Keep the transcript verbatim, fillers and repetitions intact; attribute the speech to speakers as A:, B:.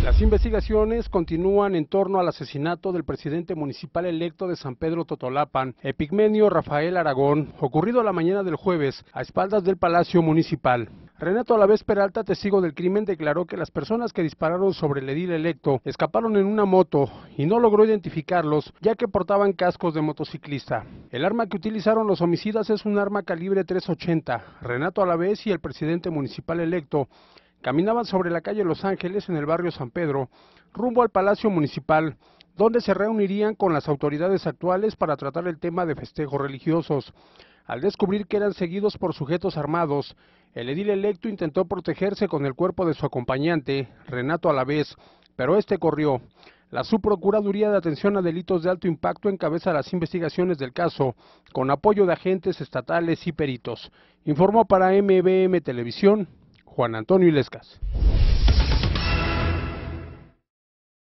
A: Las investigaciones continúan en torno al asesinato del presidente municipal electo de San Pedro Totolapan, Epigmenio Rafael Aragón, ocurrido la mañana del jueves a espaldas del Palacio Municipal. Renato Alavés Peralta, testigo del crimen, declaró que las personas que dispararon sobre el edil electo escaparon en una moto y no logró identificarlos ya que portaban cascos de motociclista. El arma que utilizaron los homicidas es un arma calibre tres ochenta. Renato Alavés y el presidente municipal electo caminaban sobre la calle Los Ángeles en el barrio San Pedro, rumbo al Palacio Municipal, donde se reunirían con las autoridades actuales para tratar el tema de festejos religiosos. Al descubrir que eran seguidos por sujetos armados, el edil electo intentó protegerse con el cuerpo de su acompañante, Renato Alavés, pero este corrió. La Subprocuraduría de Atención a Delitos de Alto Impacto encabeza las investigaciones del caso, con apoyo de agentes estatales y peritos. Informó para M B M Televisión, Juan Antonio Illescas.